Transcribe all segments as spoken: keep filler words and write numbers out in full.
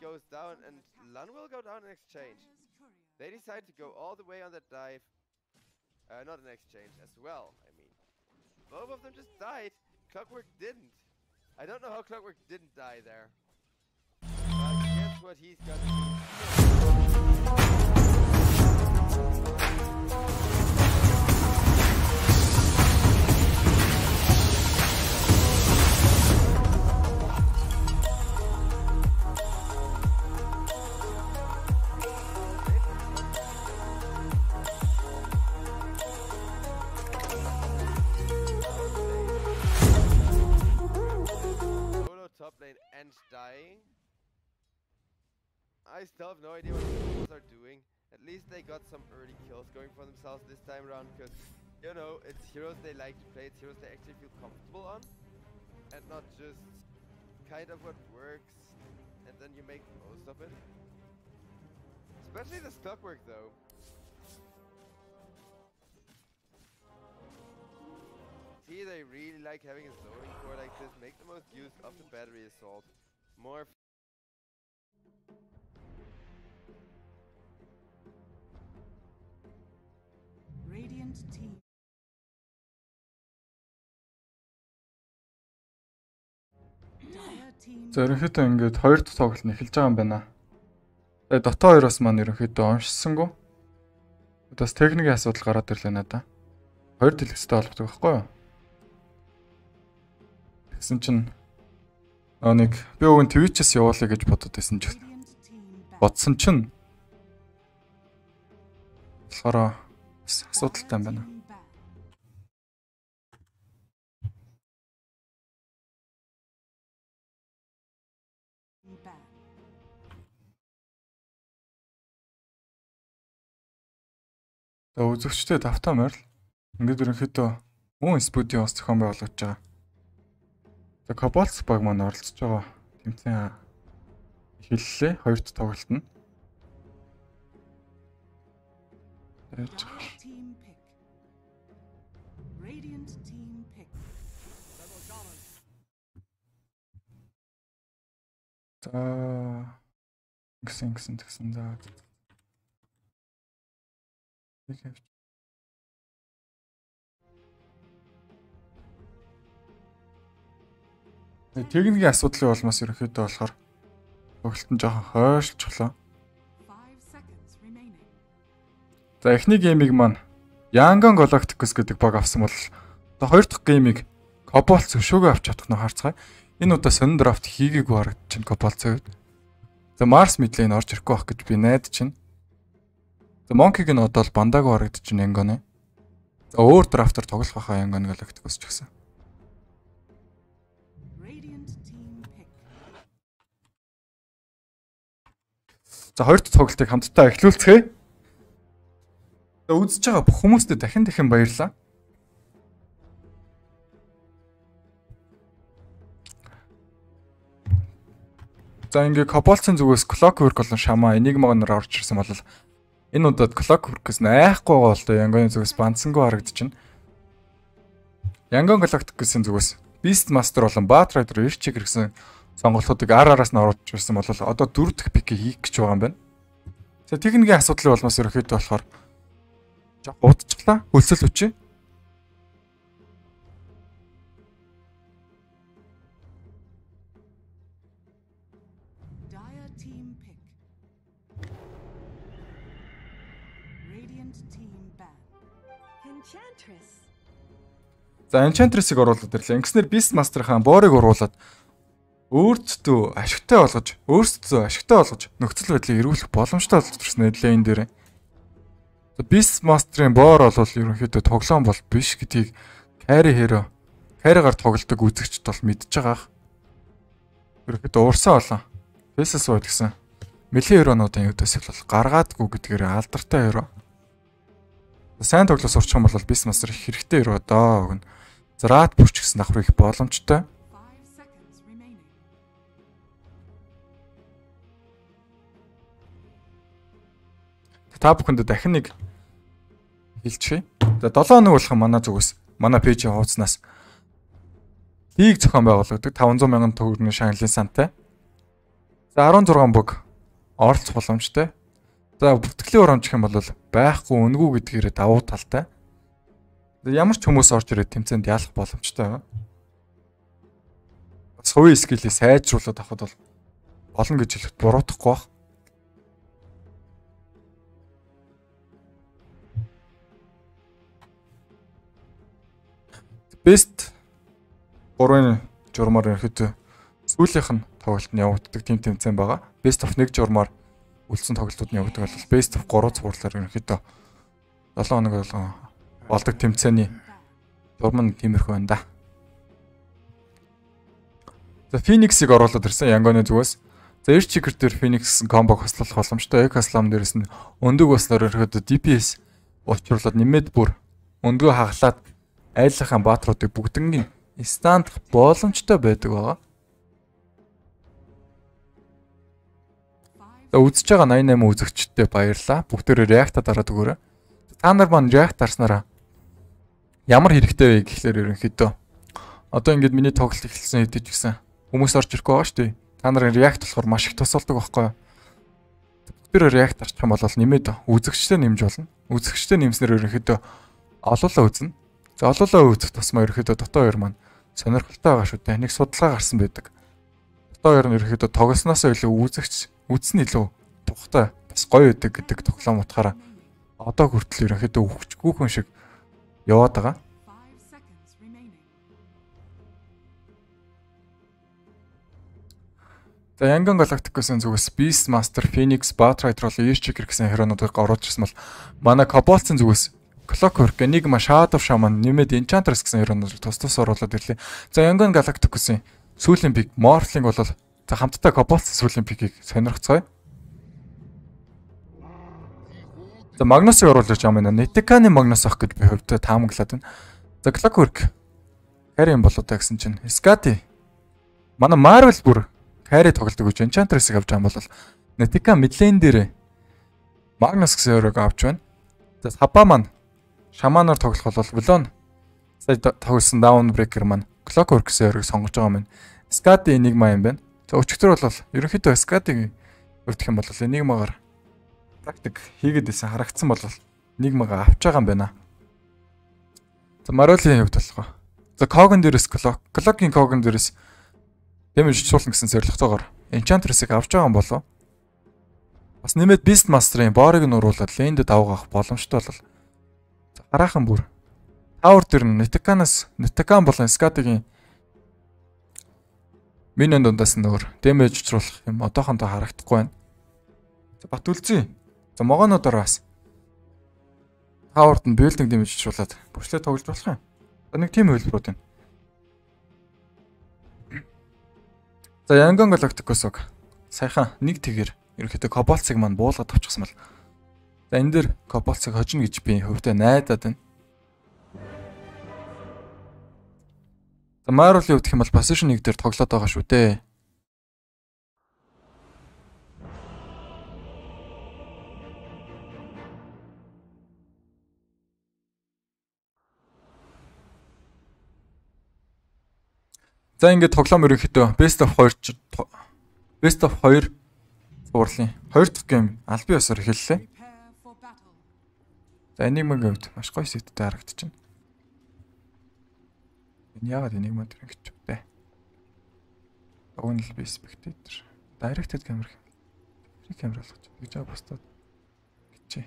goes down and Lan will go down in exchange. They decide to go all the way on that dive. Uh, not an exchange as well, I mean. Both of them just died. Clockwork didn't. I don't know how Clockwork didn't die there. But guess what he's gonna do? Top lane and dying. I still have no idea what the heroes are doing. At least they got some early kills going for themselves this time around, because, you know, it's heroes they like to play, it's heroes they actually feel comfortable on, and not just kind of what works, and then you make most of it. Especially this Clockwork, though. See, they really like having a zoning core like this, make the most use of the battery assault. More f Radiant team. За ерөнхийдөө ингээд хоёр дахь тоглолт нь эхэлж байгаа юм байна. Тэгээ дотоо хоёроос маань ерөнхийдөө уншсангүй. Бас техникийн асуудал гараад ирлээ надаа. Хоёр дэлгэцтэй холбогддог байхгүй юу? Тэгсэн чинь аа нэг би өгөн Twitch-ээс явуулъя гэж бодод байсан ч бодсон чинь болохоор асуудалтай юм байна. Тэгээ үзэгчтэй давтаа морил ингээд ерөнхийдөө мөн студио бас зохион байгуулж байгаа. За Cobalt баг маань оролцож байгаа тэмцээн эхэллээ. Хоёр дахь тоглолт нь. За гисэн гисэн тэгсэн за. Техникийн асуудлын улмаас ерөнхийдөө болохоор тоглолт нь жоохон хойшлцлоо. За эхний геймийг маань Yangon Galacticus гэдэг баг авсан бол одоо хоёр дахь геймийг Cobalt зөвшөөгөө авч чадах нь харцгаая. Энэ удаа сонин драфт хийгээгүй харагдаж байна Cobalt-ийн үед. За Mars mid-lane орж ирэхгүй байх гэж би найдаж байна. За Monkey-г нь одоо л бандаагүй харагдаж байна Yangon-ы. За өөр драфтаар тоглох байхаа Yangon Galacticus ч гэсэн. За хоёр дахь тоглолтыг хамтдаа эхлүүлцгээе. За үзэж байгаа бүх хүмүүстээ дахин дахин баярлалаа. За ингээ Cobalt-ын зүгээс Clockwork болон Shaman Enigma нар орж ирсэн бол энэ удаад Clockwork-с айхгүй байгаа бол тоо Yangon-ын зүгээс бандсангүй харагдаж байна. Yangon Galacticus-ын зүгээс Beastmaster болон Batrider Irchig гэсэн сонголтуудыг ар-араас нь оруулж ирсэн бол одоо дөрөв дахь пик хийх гэж байгаа юм байна. За техникийн асуудлын улмаас ерөөхдөө болохоор жоо удчихлаа. Хөлсөл өчөө. За Enchantress-ыг оруулаад ирлээ. Ингэснээр Beastmaster хаан боорыг оруулаад өөртөө ашигтай болгож, өөртөө ашигтай болгож нөхцөл байдлыг эргүүлэх боломжтой болж ирсэн лейн дээр. За Beastmaster-ын боор бол ерөнхийдөө тоглоом бол биш гэдгийг carry hero, carry-гаар тоглодог үзэгчд бол мэдж байгаа. Ерөнхийдөө уурсаа болон Faceless Void гэсэн melee hero-нуудын үүдээс бол гаргаадгүй гэдгээр алдартай hero. Сайн тоглож сурчих юм бол Beastmaster их хэрэгтэй hero доо гэн. Зраат бүрч гэсэн давхар их боломжтой. Та бүхэнд дахин нэг хэлчихье. За долоо хоног болох манай зүгээс манай пэйжийн хуудаснаас лиг зохион байгуулагддаг таван зуун мянган төгрөгийн шагналын сантай. За арван зургаан бүг оролцох боломжтой. За бүртгэлийн урамч гэх юм бол байхгүй үнгүй гэдгээр давуу талтай. Ямар ч хүмүүс орж ирээд тэмцээнд ялах боломжтой байна. Бас хувийн скиллийг сайжруулад авахд бол болно гэж хэлэхэд буруудахгүй баг. Best гурван журмаар ерөөхдөө сүүлийнх нь тоглолт нь явагддаг тийм тэмцээн байгаа. Best of нэг журмаар үлдсэн тоглолтууд нь явагддаг бол Best of гурван цувралаар ерөөхдөө долоон хоног болгон болдог тэмцээний журам нь тиймэрхүү байна да. За Phoenix-ийг оруулаад ирсэн Янгоны зүгээс. За Air Checker дээр Phoenix комбог хослох боломжтой. Echo Slam дээрээс нь өндөг баснаар ерөөхдөө ди пи эс учруулад нэмээд бүр өндгөө хаглаад айлынхаа баатруудыг бүгднийг стандах боломжтой байдаг байгаа. За үзэж байгаа найман восемь үзэгчдтэй баярлалаа. Бүгдээрээ реакта дараад өгөөрэй. Та нар маань реакт дарснараа ямар хэрэгтэй вэ гэхлээр ерөнхийдөө одоо ингэж миний тоглолт эхэлсэн хэдий ч гэсэн хүмүүс орж ирэхгүй байгаа шүү дээ. Та нарын реакт болохоор маш их тусалдаг байхгүй юу? Бүгдээрээ реакт дарчих юм бол нэмээд үзэгчтэй нэмж болно. Үзэгчтэй нэмснээр ерөнхийдөө олоолаа үзнэ. За олоолаа үзэх тусмаа ерөнхийдөө дотоо хоёр маань сонирхолтой байгаа шүү дээ. Нэг судалгаа гарсан байдаг. Дотоо хоёр нь ерөнхийдөө тогсноосоо илүү үзэгч үзсэн илүү тухтай бас гоё байдаг гэдэг тоглоом утгаараа одоо хүртэл ерөнхийдөө өвчгүйхэн шиг яваад байгаа. За Yangon Galacticus-ын зүгээс Beast Master, Phoenix, Batrider бол Air Checker гэсэн хироонуудыг оруулж ирсэн бол манай Cobalt-ын зүгээс Clockwork, Enigma, Shadow Shaman, нэмээд Enchantress гэсэн хироонуудыг тус тус оруулаад ирлээ. За Yangon Galacticus-ын сүүлийн пик Morphling бол за хамтдаа Cobalt-ын сүүлийн пикийг сонирхцгаая. За Magnus-ыг оруулж байгаа юм байна. Netekani Magnus ах гэж би хөвдөө таамаглаад байна. За Clockwork Carry болоо та гэсэн чинь Skadi манай Marvel бүр Carry тоглодог гэж Enchantress-ыг авч байгаа юм бол Neteka mid-lane дээр Magnus гэсэн өрөөг авч байна. За Saba маань Shaman-аар тоглох бол Vlon сая тоглосон Downbreaker маань Clockwork гэсэн өрөөг сонгож байгаа юм байна. Skadi Enigma юм байна. За өчигдөр бол ерөнхийдөө Skadi өрдөх юм бол Enigma-гаар тактик хийгээд исэн харагдсан бол Enigma-гаа авч байгаа юм байна. За Marvel-ийн хувьд болохоо. За Kogan дээрээс Clock, Clock-ийн Kogan дээрээс дэмэж суулна гэсэн зорилготойгоор Enchantress-ыг авч байгаа юм болов. Бас нэмээд Beast Master-ын боорыг нь уруулаад лейнд давгаах боломжтой бол хараахан бүр Tower дээр нь Netekanаас Netekan болон Skadi-гийн минь дундаас нөр дэмэж учруулах юм одоохондоо харагдахгүй байна. За бат үлзий. За могоонуудаар бас Tower-д нь building дэмэж учруулад бүрчлээ тоглож болох юм. За нэг тийм хөлбөрүүд байна. За Yangon Galacticus-ог саяхан нэг тэгэр ерөнхийдөө Cobalt-ыг маань буулгаад авчихсан бол за энэ дээр Cobalt-ыг хожно гэж би хөвдөө найдаад байна. За Marvel-ийн хувьд хэм бол position нэг дээр тоглоод байгаа шүү дээ. За ингээд тоглоом ерөнхийдөө Best of two Best of two цувралын хоёр дахь гейм аль бие ёсоор эхэллээ. За Enigma-гийн хувьд маш гоё сэттэй харагдчихна. Энэ яагаад Enigma дээр ингэж вэ? Only be spectator. Directed camera. Free camera болгож гэж аа бостоод гэчээ.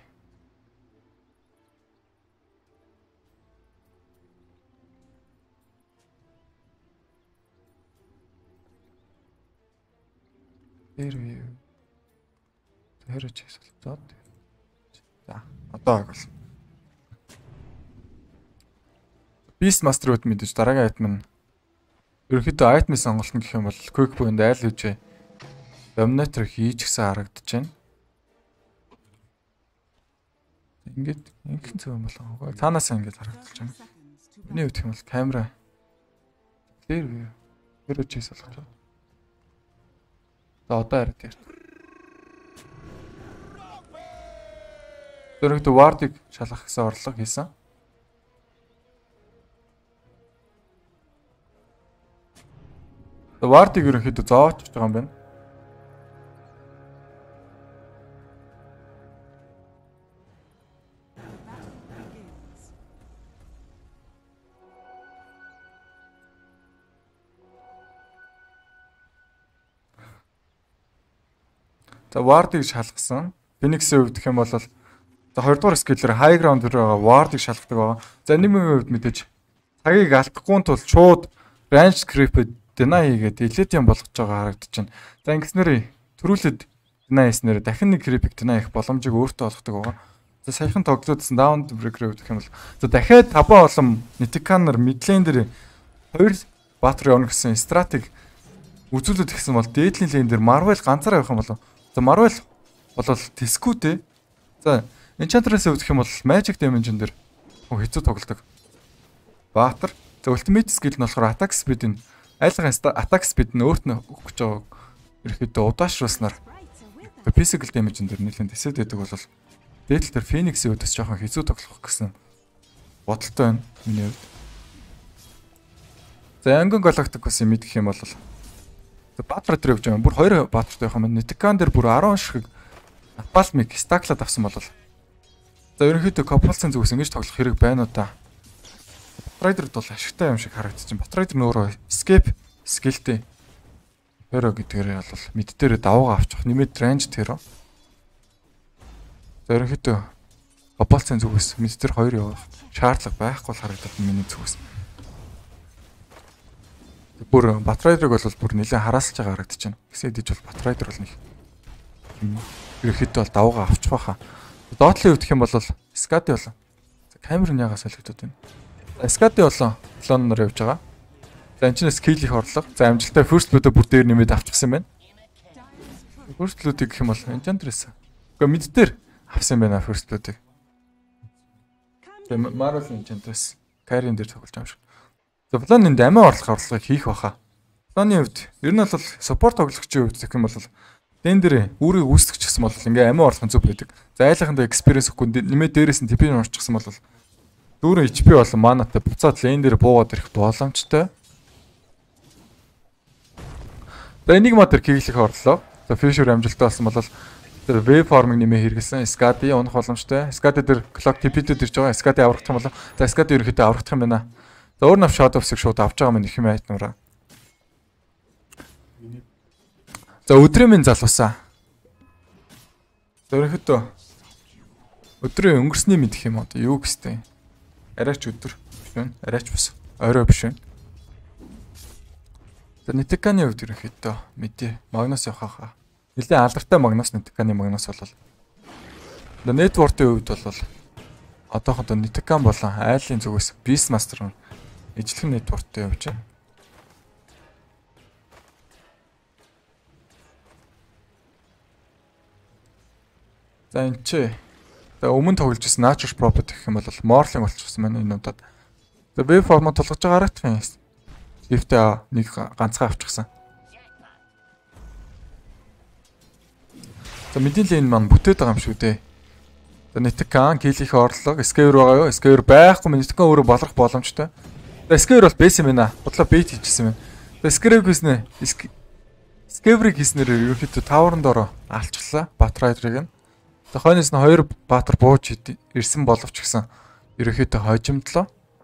Эрвээ. Тэрэж хэсэлцээд. За, одоо бол Beast Master-ууд мэдээж дараагийн айтм нь ерөнхийдөө айтмын сонголт гэх юм бол Quick Point айл хүчээ Dominator хийж гисэн харагдаж байна. Ингээд ингэхэн зөв юм болоо. Цаанаас ингэж харагдаж байна. Миний хувьд юм бол камера clear view. Тэрэж хэсэлцээд. За одоо хараад яа. Дөрөвдөө ward-ыг шалгах гэсэн орлого хийсэн. Ward-ыг ерөнхийдөө зоочж байгаа юм байна. За ward-ыг шалгасан. Phoenix-ийн хувьд гэх юм бол за хоёрдугаар скиллээр high ground дээр байгаа ward-ыг шалгадаг байгаа. За энемигийн хувьд мэдээж цагийг алдахгүй тул шууд range creep deny хийгээд Elysium болгож байгаа харагдаж байна. За ингэснээр төрүүлээд deny хийснээр дахин нэг creep-ийг deny хийх боломжийг өөртөө олгодог байгаа. За саяхан тоглоодсан down breaker гэх юм бол за дахиад таван олон Nitikan-нар mid lane дээр хоёр Battery явна гэсэн стратеги үзүүлээд гисэн бол дээдлийн лейн дээр Marvel ганцаараа явах юм болов. За Marvel болол Tiscu-тэй. За Enchantress өвдөх юм бол Magic Damage-н дээр хэцүү тоглодог. Баатар. За Ultimate skill нь болохоор attack speed-ийн айлгын attack speed нь өөрт нь өгөх гэж байгааг ерөөхдөө удаашруулснаар physical damage-н дээр нэлээд тэсэд байдаг бол дээдл дээр Phoenix-ийн өвдөс жоохон хэцүү тоглох гэсэн бодолтой байна миний хувьд. За Yangon Galacticus-ийн мэд гэх юм бол Баатар дээр явж байгаа. Бүр хоёр баатартай байх юм байна. Nitikan дээр бүр десять шиг Napalm-ыг стаклаад авсан болол. За ерөнхийдөө Couples-ын зүгээс ингэж тоглох хэрэг байна уу та. Batrider бол ашигтай юм шиг харагдчих. Batrider нөөрөө escape skill-тэй hero гэдгээр бол мэд дээр даваагаа авчих нэмээд range hero. За ерөнхийдөө Couples-ын зүгээс мэд дээр хоёр явах шаардлага байхгүй л харагдаад миний зүгээс. Бүр Batrider-ыг бол бүр нэлээд хараалж байгаа харагдаж байна. Гэсэн хэдиж бол Batrider бол нэг ерөөхдөө бол даваагаа авчих байхаа. Dotl-ийн хувьд гэх юм бол Skadi болоо. Камерын ягаас солигдоод байна. Skadi болоо клоноор явж байгаа. За энэ чинь skill их орлого. За амжилттай first blood бүр дээр нэмээд авчихсан байна. First blood гэх юм бол Enchantress. Гэхдээ mid дээр авсан байна first blood-ыг. Тэгээ Marvel Enchantress carry-н дээр тоглож байгаа юм шиг. За Влон энд амиа орлох орлогыг хийх баха. Влоны хувьд ер нь бол support тоглогчийн хувьд гэх юм бол дэн дээр үүрийг үүсгэж гисэн бол ингээ амиа орлох зүг байдаг. За айлхандаа experience өгөхгүй нэмээ дээрээс нь ти пи орчихсан бол дүүрэн эйч пи болон манатай буцаад лейн дээр буугаад ирэх боломжтой. За Enigma дээр киглэх орлоо. За Fisher амжилттай болсон бол тэр wave farming нэмээ хэрэгэлсэн. Skadi унах боломжтой. Skadi дээр clock ти пи-д ирж байгаа. Skadi аврагдах юм бол за Skadi ерөнхийдөө аврагдах юм байна. За өөр нав Shadows-ыг шууд авч байгаа мэн их юм айтнараа. За өдрийн минь залуусаа. За ерөнхийдөө өдрийн өнгөрсний мэд гэх юм уу? Юу гэстэй. Арайч өдөр биш байна. Арайч бас орой биш байна. За Nitikan-ы хувьд ерөнхийдөө мэдээ Magnus явахаа. Нилээн алдартай Magnus Nitikan-ы Magnus болол. За network-ийн хувьд бол одоохондоо Nitikan болон айлын зүгээс Beastmaster ижлэх network-тэй явж байна. За энэ ч за өмнө тоглож байсан Natural Property гэх юм бол Morling болчихсон байна энэ удаад. За wave format толгож байгаа харагдах юм. Lift-ээ нэг ганцхан авчихсан. За мэдэн лейн маань бүтээд байгаа юм шүү дээ. За Nitikan кийлэх орлого Scaver байгаа юу? Scaver байхгүй Nitikan өөрөө болрох боломжтой. За Scaver бол бэс юм байна. Бодлоо бэт хийчихсэн байна. За Scaver хийснэ Scaver-ыг хийснээр ерөөхдөө тавранд ороо алчлаа Batrider-ыг нь. За хойноос нь хоёр баатар бууж ирсэн боловч гэсэн ерөөхдөө хожимдлоо.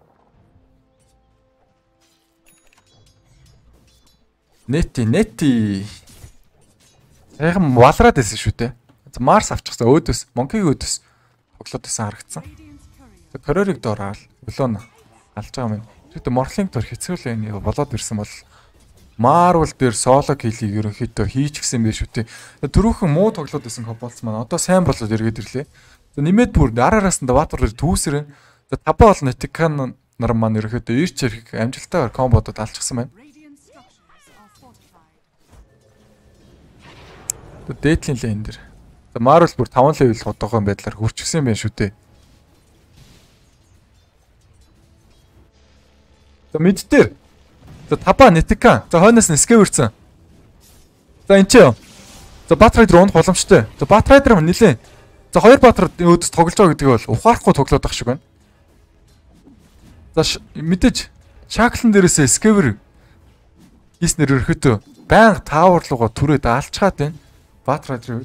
Нети нети. Яхан валраад байсан шүү дээ. За Марс авчихсан өөдөөс Монкиг өөдөөс тоглоод байсан харагдсан. За Корориг доораад Влон алж байгаа юм. Тэгтээ Morling дор хэцүүлээ нэг болоод ирсэн бол Marvel дээр соло киллийг ерөнхийдөө хийчихсэн байх шүү дээ. Төрөөхөн муу тоглоод байсан Couples маань одоо сайн болоод эргээд ирлээ. За нэмээд бүр дараараас нь Bator түүсэрэн. За таван бол Nitikan нар маань ерөнхийдөө ирч хэрэг амжилттай комбодод алчихсан байна. Дээдлийн лейн дээр. За Marvel бүр таван левел одоогоо байдлаар хурцсан байх шүү дээ. За мид дээр. За таван Nitikan. За хойноос нь Scaver-сэн. За энэ ч юм. За Batrider унах боломжтой. За Batrider нилээ. За хоёр Batrider өөдөс тоглож байгаа гэдэг бол ухаарахгүй тоглоод байх шиг байна. За мэдээж Shackle дээрээс Scaver хийснээр өрхөтөө байнга Tower руугаа түрээд алчгаад байна. Batrider.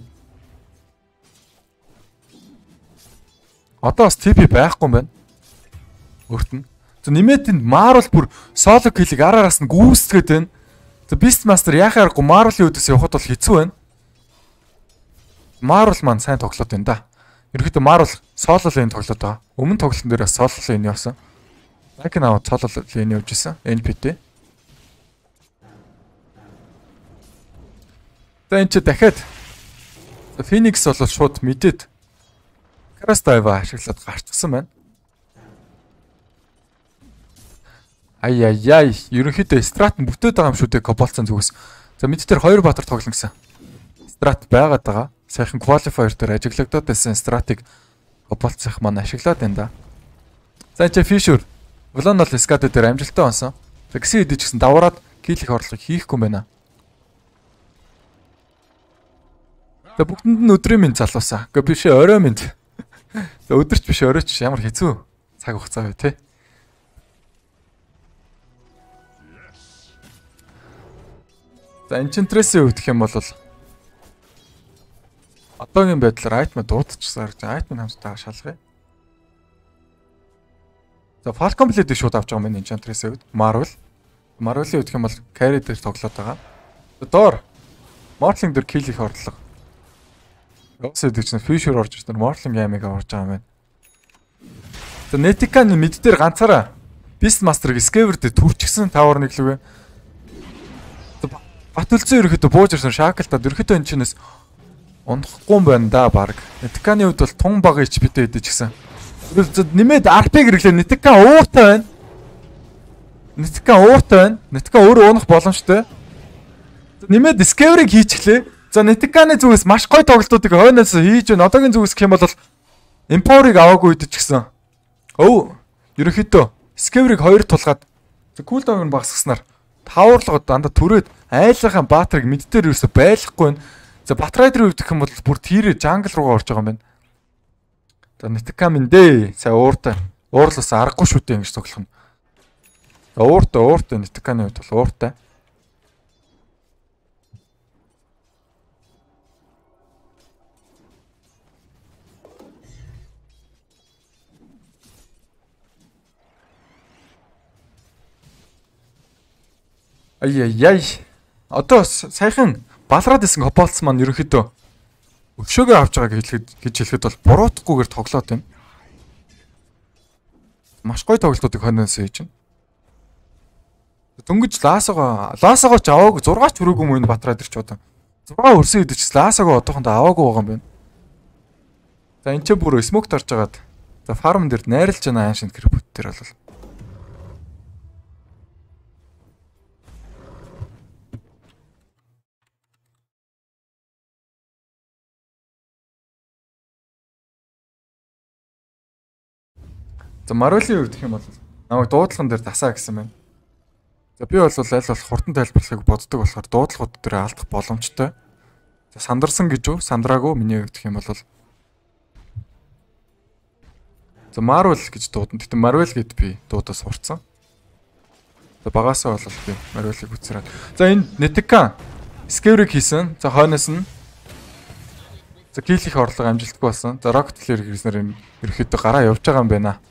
Одоо бас ти пи байхгүй юм байна. Өөрт нь. За нэмээд энд Marvel бүр solo kill-ийг араараас нь гүйцэтгээд байна. За Beastmaster яхааргүй Marvel-ийн өдөөс явахад бол хэцүү байна. Marvel маань сайн тоглоод байна да. Ерөнхийдөө Marvel solo lane тоглоод байгаа. Өмнө тоглолтын дээр бас solo lane явсан. Лайк наваа solo lane явж исэн. эн пи тэ. За энэ ч дахиад Phoenix бол шууд мэдээд Cross Dive ашиглаад гарчсан байна. Ай яй яй, ерөнхийдөө Strat нь бүтээд байгаа юм шүү дээ Cobalt-ын зүгээс. За мэд дээр хоёр баатар тоглоно гэсэн. Strat байгаад байгаа. Сайхан qualifier дээр ажиглагдаад байсан Strat-ыг Cobalt-ийнх маань ашиглаад байна да. За энэ Fisher Global Escade дээр амжилттай онсон. За гисэн хэдий ч гэсэн давараад kill их орлого хийхгүй байна. За бүгдэнд нь өдрийн минь залуусаа. Гэхдээ биш орой минь. За өдөрч биш оройч ямар хэцүү цаг хугацаа вэ те. За Enchantress-ийн хувьд гэх юм бол одоогийн байдлаар item дуудчихсаар item хамтдаа шалгая. За Falcon Blade-ийг шууд авч байгаа юм Enchantress-ийн хувьд. Marvel. Marvel-ийн хувьд гэх юм бол carry дээр тоглоод байгаа. Доор Mortling дээр kill их орлого. Ясад гэж нь Fisher орж ирсэн Mortling аймыг аварж байгаа юм байна. За Netica-ны мид дээр ганцаараа Beastmaster-ыг Scaver дээр түрчгсэн тавар нэглэвэ. Батулцсан ерөөхдөө бууж ирсэн шаакалтад ерөөхдөө энэ чинээс унахгүй юм байна да баг. Netica-ны хувьд бол тун бага эйч пи-тэй хэдэж гисэн. Нэмээд ар пи гэрлээ Netica ууртай байна. Netica ууртай байна. Netica өөрөө уунах боломжтой. Нэмээд Scaver-ыг хийчихлээ. За Netica-ны зүгээс маш гоё тоглолтуудыг хойноос хийж байна. Одоогийн зүгээс гэх юм бол Empower-ыг аваагүй хэдэж гисэн. Өө ерөөхдөө Scaver-ыг хоёр тулгаад cooldown-ыг багасгаснаар таварлогод дандаа түрээд айлынхаа баатрыг мэд дээр юусо байлахгүй байна. За Batrider-ийн хувьд гэх юм бол бүр тийрээ jungle руугаа орж байгаа юм байна. За Netica минь дээ. Сая ууртай. Уурлаас аргагүй шүү дээ ингэж тоглох нь. За ууртай ууртай Netica-ны хувьд бол ууртай. Ай яй яй. Одоо саяхан балраад исэн Cobalt маань ерөнхийдөө өшөөгөө авч байгааг хэлэхэд гэж хэлэхэд бол буруутахгүйгээр тоглоод байна. Маш гоё тоглолтуудыг хойноос хийж байна. Дөнгөж Ласагаа Ласагаа ч аваагүй зургаач хүрээгүй юм энэ Batrider ч одоо. зургаа өрсөн хэдэж Ласагаа одоохондоо аваагүй байгаа юм байна. За энэ ч бүр smoke тарж агаад за farm дээр найрлж байна аашинт крипт дээр бол. За Marvel-ийн хувьд гэх юм бол намайг дуудлагын дээр тасаа гэсэн байна. За би бол аль болох хурдан тайлбарлахыг боддог болохоор дуудлагууд дээр алдах боломжтой. За сандарсан гэж үү? Сандраагүй миний хувьд гэх юм бол за Marvel гэж дуудана. Тэгтээ Marvel гэд би дуудаа сурцсан. За багасаа бол би Marvel-ийг үзэрээ. За энэ Netica Scaver-ыг хийсэн. За хойноос нь за kill их орлого амжилтгүй болсон. За Rocket Flare хийснээр ерөөхдөө гараа явж байгаа юм байна.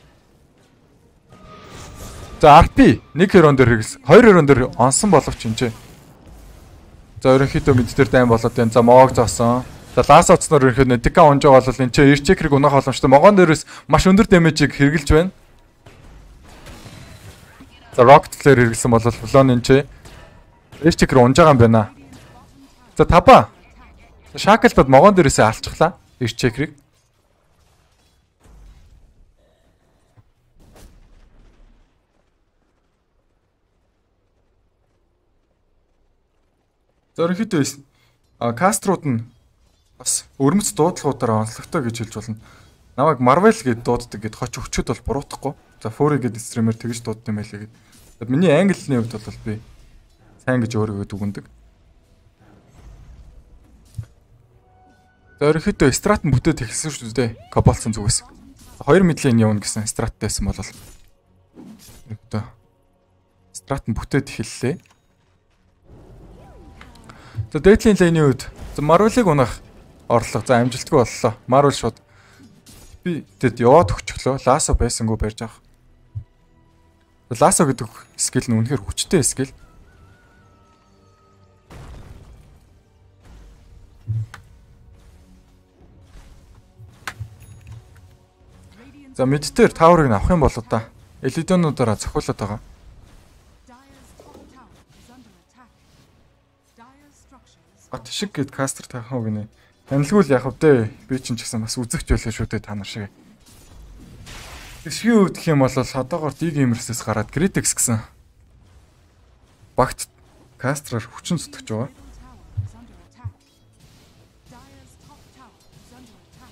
За ар пи нэг херон дээр хэрэгс хоёр херон дээр онсон боловч юм чи. За ерөнхийдөө мэд дээр дайм болоод байна. За моог зоосон. За лас оцноор ерөнхийдөө Netica унж байгаа бол энэ чи air checker-ыг унах боломжтой. Могон дээрээс маш өндөр damage-ийг хэрглэж байна. За Rocket Flare хэрэглэсэн бол Flon энэ чи air checker унж байгаа юм байна. За таба. Шаакалтад могон дээрээсээ алчглаа air checker-ыг. Ерөнхийдөө каструуд нь бас өрмөц дуудлагуудаараа онцлогтой гэж хэлж болно. Намайг Marvel гэд дууддаг гэд хоч өвчөд бол буруутахгүй. За Fury гэд стример тэгж дууддаг юм байлээ гэд. Миний англиний хувьд бол би сайн гэж өөрийгөө дүгнэдэг. За ерөнхийдөө Strat нь бүтээд эхэлсэн шүү дээ. Cobalt-ын зүгээс. хоёр мэдлийн явна гэсэн Strat-тайсэн бол ерөнхийдөө Strat нь бүтээд эхэллээ. За Deadline Lane-ийн үед за Marvel-ыг унах орлого за амжилтгүй боллоо. Marvel шууд би тэд яваад өгчлөө. Lasso байсангүй барьж авах. Lasso гэдэг скил нь үнэхээр хүчтэй скил. За мэдтээр тааврыг авах юм болоо да. Элидонуудаараа цохиулаад байгаа. Dire's top tower is under attack. Dire's structures Гот шиг гэд кастер таах уу гинэ. Танилгуул яг вдэ. Би ч ч гэсэн бас үзэгч байлаа шүү дээ та нар шиг. Тэшгийн үед гэх юм бол одоогоор ди геймерсээс гараад Critics гэсэн багт кастраар хүчин зүтгэж байгаа. tower is under attack. Dire's top tower is under attack.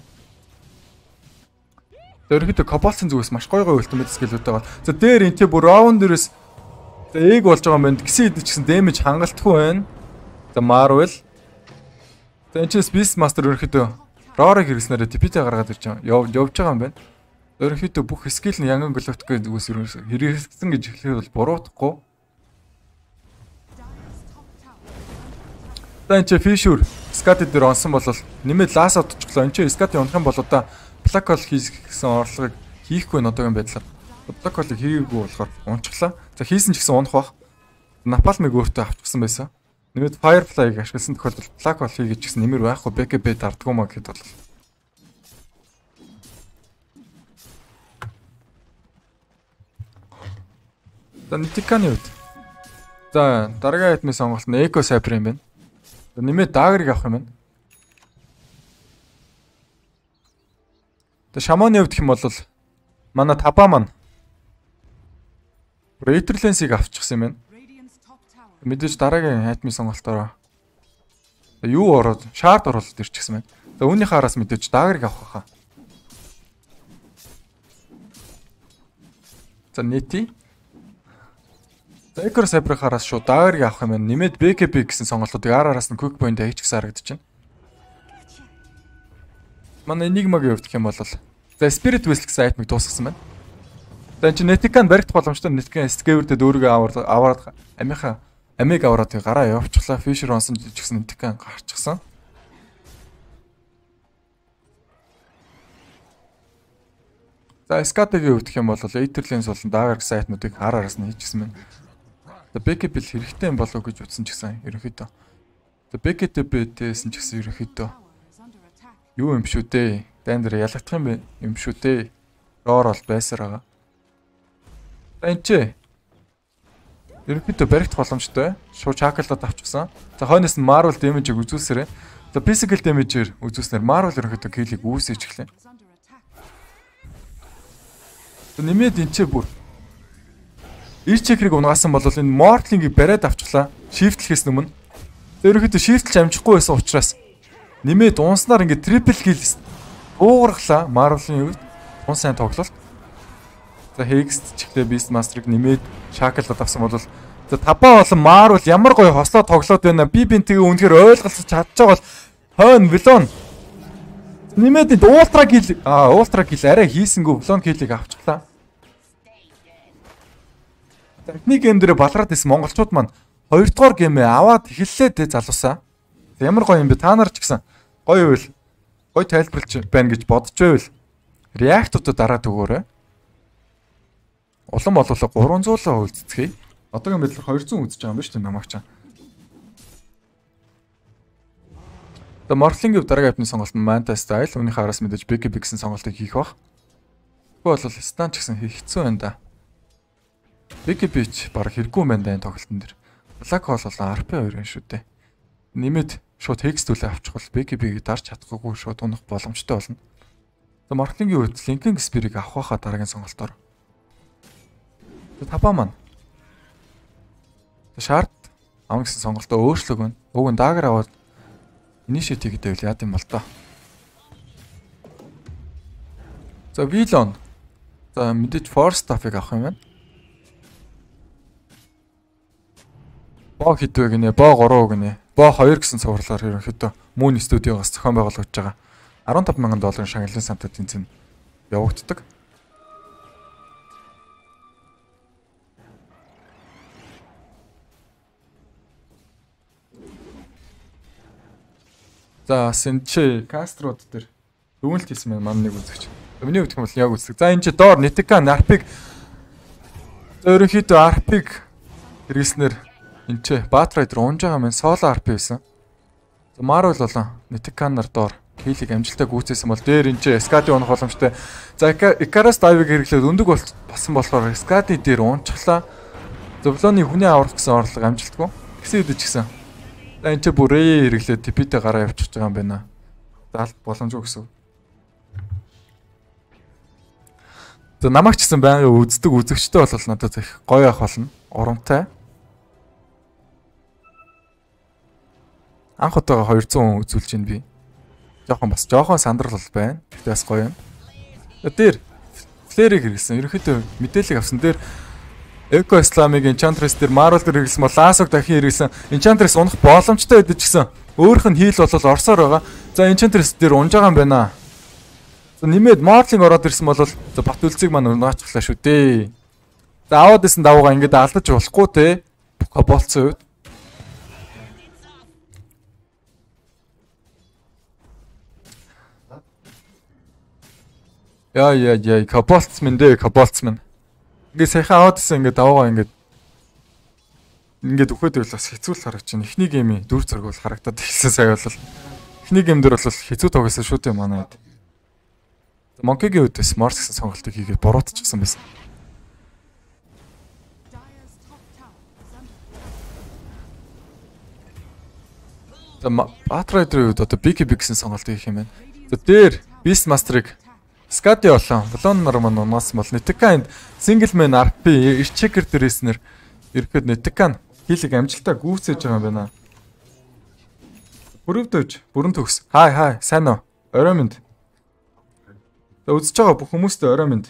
Ерөнхийдөө Коболтын зүгээс маш гой гой ультимейт скиллүүд байгаа. За дээр энэ бүр раун дээрээс ээг болж байгаа юм байна. Гисэн идэж гэсэн дэмэж хангалтгүй байна. За Marvel. За энэ ч Beast Master ерөнхийдөө Rora хэрэгснээр T P-тэй гаргаад ирж байгаа. Яв явж байгаа юм байна. Ерөнхийдөө бүх скил нь Янган Galactic-ийн зүгээс хэрэгсэн гэж хэлэхэд бол буруутахгүй. За энэ ч Fisher Scott дээр онсон бол нэмээд лас одчихлоо. Энэ ч Scott унах юм бол одоо Black Hole хийсэн орлогыг хийхгүй н одоогийн байдлаар. Black Hole-ыг хийгээгүй болохоор унчихлаа. За хийсэн ч гэсэн унах бах. Napalm-ыг өөртөө авчихсан байсан. Нэмээд Firefly-ыг ашигласан тохиолдолд Black Hole хийгээд ч гэсэн нэмэр байхгүй B K B дардггүй маа гэхэд бол. За Nitikani үед. За дараагийн хитмийн сонголт нь Echo Cyber юм байна. За нэмээд Dagger-ыг авах юм байна. За Shaman-ы хувьд гэх юм бол манай Taba маань Retrolance-ыг авчихсан юм байна. Radiant's top tower Мэдээж дараагийн хайтмын сонголтоор юу ороод шаард оруулаад ирчихсэн байна. За үүнийхээ араас мэдээж Dagger-ыг авах хаа. За Neti. За Echo Cyber-ийн араас шууд Dagger-ыг авах юм байна. Нэмээд B K B гэсэн сонголтуудыг ар-араас нь quick point хийж гисэн харагдаж байна. Манай Enigma-гийн хувьд гэх юм бол за Spirit Vessel гэсэн айтмыг дуусгасан байна. За энэ чинь Netican баригдах боломжтой. Netican Scaver-дэд өөрийгөө аваад аваад амийнхаа амиг аваад гараа явуулчихлаа. Fisher онсон ч гэсэн Netican гарчихсан. За Scott-гийн хувьд гэх юм бол Etherlens болон Dagger гэсэн айтмуудыг ар-араас нь хийчихсэн байна. За B K B хэрэгтэй юм болов уу гэж утсан ч гэсэн ерөнхийдөө. За B K B-тэйсэн ч гэсэн ерөнхийдөө is under attack. юу юм шүү дээ. Дан дээр ялагдах юм юм шүү дээ. Роор бол байсаар байгаа. За энэ ч ерөнхийдөө баригдах боломжтой. Шууд чаклаад авчихсан. За хойноос нь Marvel damage-ийг үзүүлсээрээ. За physical damage-ээр үзүүлснээр Marvel ерөнхийдөө kill-ийг үүсэж эхлэв. Is under attack. За нэмээд энэ ч бүр Ирчекрийг унгасан бол энэ Mortling-ийг бариад авчлаа. Shift-лэхээс өмнө. За ерөнхийдөө shift-лж амжихгүй байсан учраас нэмээд унснаар ингээд triple kill уугарглаа Marvel-ийн үед. Тун сайн тоглолт. За Hex чихлээ Beast Master-ыг нэмээд шаклаад авсан бол за Taba болон Marvel ямар гоё хослоо тоглоод байна. Би бинтгээ үнэхээр ойлголцож чадчих бол хойно Vilon нэмээд энэ Ultra kill аа Ultra kill арай хийсэнгүү Vilon kill-ийг авчихлаа. Техник гейм дээр балраад исэн монголчууд маань хоёрдугаар геймээ аваад эхэллээ дээ залуусаа. Ямар гоё юм бэ? Та нар ч гэсэн гоё үйл гоё тайлбарлаж байна гэж бодож байвал реактуудад дараад өгөөрэй. Улам болвол гурван зуул үлдцгээе. Одоогийн байдлаар хоёр зуун үзэж байгаа юм ба шүү дээ намаагч. The Morphling-ийн дараагийн апны сонголт нь Manta Style. Үүнийхээ араас мэдээж B K B гэсэн сонголтыг хийх бах. Тэгвэл бол Stan ч гэсэн хийх хэцүү байна да. B K B ч баг хэрэггүй байна да энэ тоглолтын дээр. Black Hole болон R P хоёр юм шүү дээ. Нэмээд шууд Hex төлөө авчих бол B K B-ийг дарж чадахгүй шууд унах боломжтой болно. The Morphling-ийн үед Linking Spear-ыг авах хаа дараагийн сонголтоор. Taba маань. Шарт авах гэсэн сонголтоо өөрчлөг байна. Уг нь Dagger аваад Initiative гэдэг яа гэм бол тоо. За Vilon. За мэдээж Force Staff-ыг авах юм байна. Боо хитвэ гинэ, боо гурав гинэ. Боо хоёр гэсэн цувралаар ерөнхийдөө Moon Studio-гоос зохион байгуулагдж байгаа арван таван мянган долларын шагналын сантад тэнцэн явагддаг. За Сэнчэ Кастрод дээр дүгнэлт хийсэн маань маань нэг үзэгч. Миний хувьд бол яг үздэг. За энэ чи доор Netican Arp-ыг ерөнхийдөө Arp-ыг хэрэгснээр энэ чи Batrider унж байгаа маань соло Arp байсан. За Marvel болон Netican-аар доор Хилийг амжилттай гүйцээсэн бол дээр энэ ч Скади унах боломжтой. За Икарас дайвыг хэрэглээд өндөг болсон болохоор Скади дээр унчглаа. Зовлооны хүний аврах гэсэн орлого амжилтгүй. Гэсэн үдэж гисэн. За энэ ч бүрээ хэрэглээд типитэй гараа явчихж байгаа юм байна. Заалт боломжгүй гэсэн. За намайг ч гэсэн байнга үздэг үзэгчтэй бол надад их гоё ах болно. Урамтай. Анх удаага хоёр зуун хүн үзүүлж байна би. Жохон бас жохон сандрал бол байна. Тэгтээ бас гоё юм. Дээр флэрийг хэрэглэсэн. Ерөнхийдөө мэдээлэл авсан дээр Эко Исламыг Enchantress дээр Marvel дээр хэрэглэсэн бол Last-ог дахин хэрэглэсэн. Enchantress унах боломжтой байдаг гэсэн. Өөрөх нь хийл бол орсоор байгаа. За Enchantress дээр унж байгаа юм байна. За нэмээд Mortal-ыг ороод ирсэн бол за бат үлцгийг маань унгаачихлаа шүү дээ. За аваад исэн давууга ингээд алдаж болохгүй те. Болцсон үед. Яа яа яа Каболцмэн дээ Каболцмэн. Ингээ сайхан аваад исэн ингээ даваагаа ингээ ингээд өгөхөд байл бас хэцүү л харагч байна. Эхний гейми дүр зураг бол харагдаад эхэлсэн сая бол. Эхний гейм дээр бол хэцүү тоглосон шүү дээ манайд. Монкигийн үдээс Морс гэсэн сонголтыг хийгээд буруутчихсан байсан. За Batraider-ийн үед одоо Big Big гэсэн сонголтыг хийх юм байна. За дээр Beast Master-ыг Скади болон Блон нар маань унаас бол Нитиканд Single Man ар пи Checker дээрээснэр ирэхэд Нитикан хийлэг амжилтаа гүйцээж байгаа юм байна. Бүрөвдөж, бүрэн төгс. Хай хай, сайн уу? Орой минь. За үзэж байгаа бүх хүмүүстээ орой минь.